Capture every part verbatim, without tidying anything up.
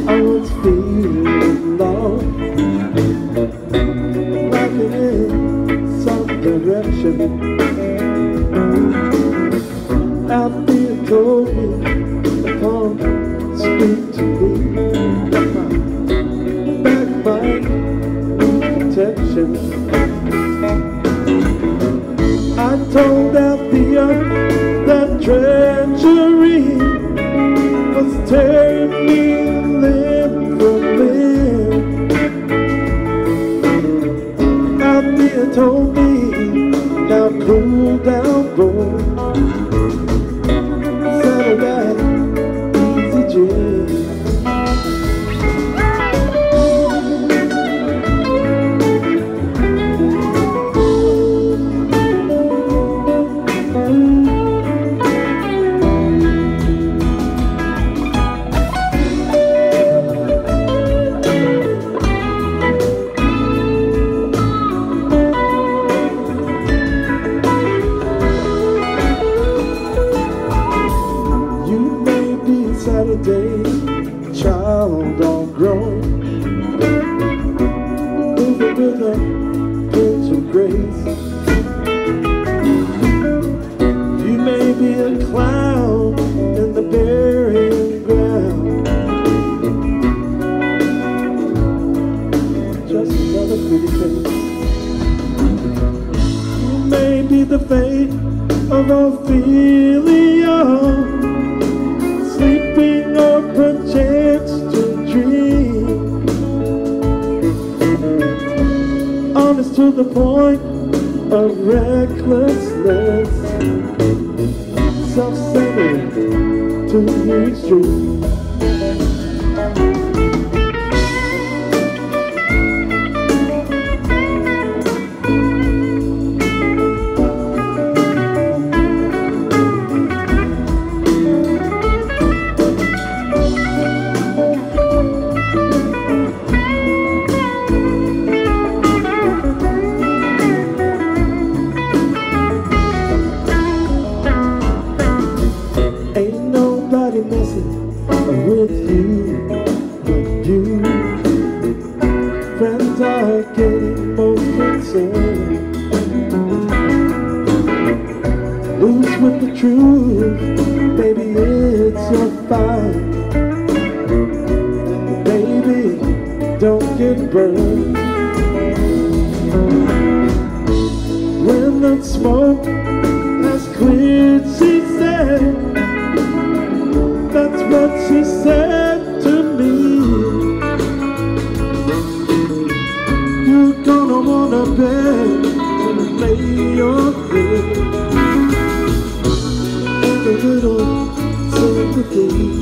I was feeling lost, walking in some direction. Althea told me to come speak to me, that my back might need protection. I told Althea that treachery was tearing me limb from limb. Althea told me, now cool down, boy, settle that easy gin. Saturday, child all grown, moving with a pinch of grace. You may be a clown in the burying ground, just another pretty face. You may be the fate of Ophelia, sleeping or perchance to dream, honest to the point of recklessness, self-centered to the extreme. Messing with you, but you friends are getting most concerned. Loose with the truth, baby, it's your fight. Baby, don't get burned. When the smoke has cleared, she said, that's what she said to me. You're gonna want a bed to lay your head, and a little sympathy.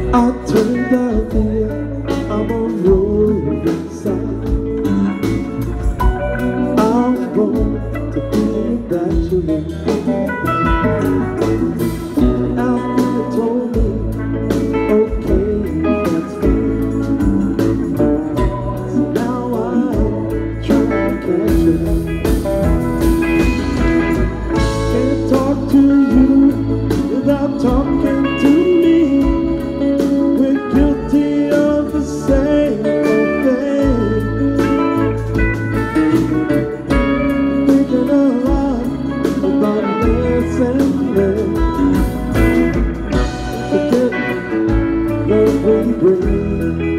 I turned out here, I'm a rolling side. I'm born to be a bachelor. After you told me, okay, that's fine. So now I'm trying to catch it. Can't talk to you without talking to me. We're guilty of the same old thing. Thinking a lot about this and that. Forget what we bring.